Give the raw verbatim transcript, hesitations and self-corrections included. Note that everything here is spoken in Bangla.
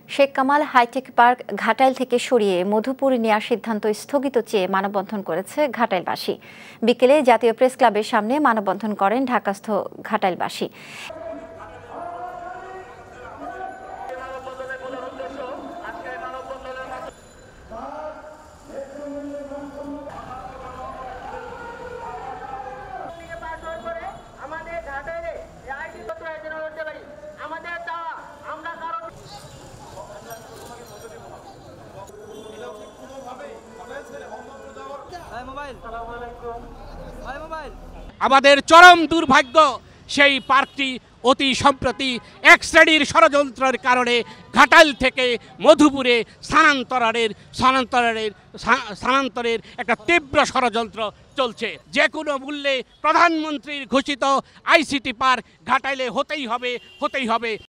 শেখ কামাল হাইটেক পার্ক ঘাটাইল থেকে সরিয়ে মধুপুরে নেওয়ার সিদ্ধান্ত স্থগিত চেয়ে মানববন্ধন করেছে ঘাটাইলবাসী। বিকেলে জাতীয় প্রেস ক্লাবের সামনে মানববন্ধন করেন ঢাকাস্থ ঘাটাইলবাসী। আমাদের চরম দুর্ভাগ্য, সেই পার্কটি অতি সম্প্রতি এক শ্রেণীর ষড়যন্ত্রের কারণে ঘাটাইল থেকে মধুপুরে স্থানান্তরের স্থানান্তরের স্থানান্তরের একটা তীব্র ষড়যন্ত্র চলছে। যে কোনো মূল্যে প্রধানমন্ত্রীর ঘোষিত আইসিটি পার্ক ঘাটাইলে হতেই হবে হতেই হবে